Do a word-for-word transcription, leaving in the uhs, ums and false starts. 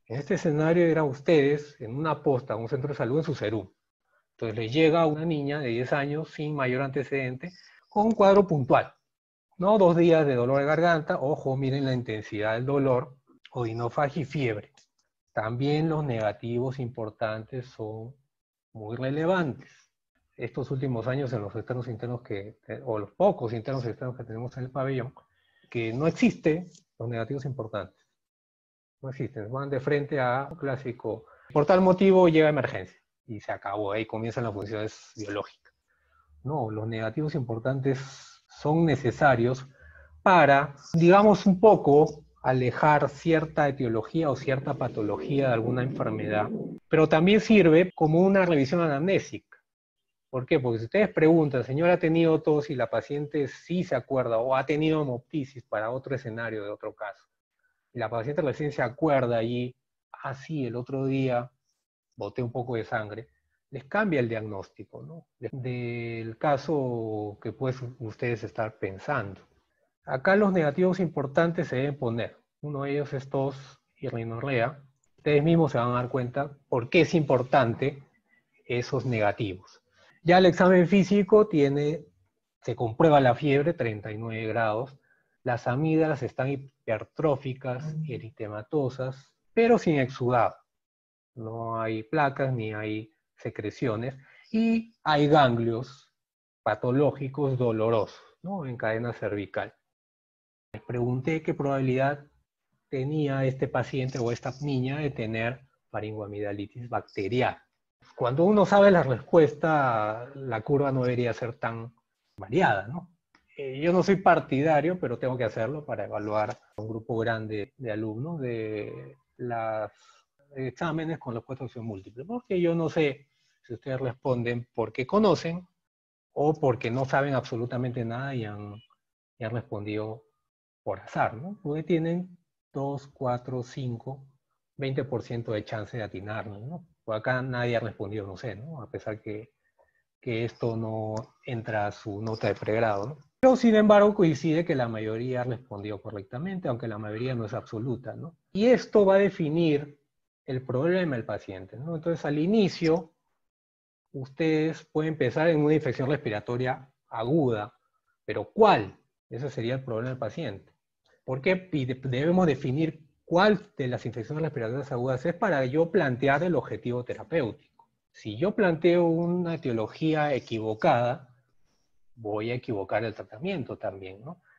En este escenario eran ustedes en una posta, un centro de salud en Sucerú. Entonces les llega una niña de diez años sin mayor antecedente con un cuadro puntual. No dos días de dolor de garganta, ojo, miren la intensidad del dolor, odinofagia y fiebre. También los negativos importantes son muy relevantes. Estos últimos años en los externos internos que, o los pocos internos externos que tenemos en el pabellón, que no existen los negativos importantes. No existen, van de frente a un clásico. Por tal motivo llega emergencia y se acabó, ahí comienzan las funciones biológicas. No, los negativos importantes son necesarios para, digamos, un poco alejar cierta etiología o cierta patología de alguna enfermedad, pero también sirve como una revisión anamnésica. ¿Por qué? Porque si ustedes preguntan, señor, ¿ha tenido tos? Y la paciente sí se acuerda, o ha tenido hemoptisis para otro escenario de otro caso, y la paciente recién se acuerda allí, ah, sí, el otro día boté un poco de sangre, les cambia el diagnóstico, ¿no? Del caso que pueden ustedes estar pensando. Acá los negativos importantes se deben poner. Uno de ellos es tos y rinorrea. Ustedes mismos se van a dar cuenta por qué es importante esos negativos. Ya el examen físico tiene, se comprueba la fiebre, treinta y nueve grados. Las amígdalas están hipertróficas, eritematosas, pero sin exudado. No hay placas ni hay secreciones. Y hay ganglios patológicos dolorosos, ¿no? En cadena cervical. Les pregunté qué probabilidad tenía este paciente o esta niña de tener faringoamidalitis bacteriana. Cuando uno sabe la respuesta, la curva no debería ser tan variada, ¿no? Eh, yo no soy partidario, pero tengo que hacerlo para evaluar a un grupo grande de alumnos de los exámenes con respuesta a opción múltiple, porque yo no sé si ustedes responden porque conocen o porque no saben absolutamente nada y han, y han respondido por azar, ¿no? Porque tienen dos, cuatro, cinco, veinte por ciento de chance de atinarlo, ¿no? Por acá nadie ha respondido, no sé, ¿no? A pesar que, que esto no entra a su nota de pregrado, ¿no? Pero sin embargo coincide que la mayoría ha respondido correctamente, aunque la mayoría no es absoluta, ¿no? Y esto va a definir el problema del paciente, ¿no? Entonces al inicio, ustedes pueden pensar en una infección respiratoria aguda, pero ¿cuál? Ese sería el problema del paciente. ¿Por qué debemos definir cuál de las infecciones respiratorias agudas es para yo plantear el objetivo terapéutico? Si yo planteo una etiología equivocada, voy a equivocar el tratamiento también, ¿no?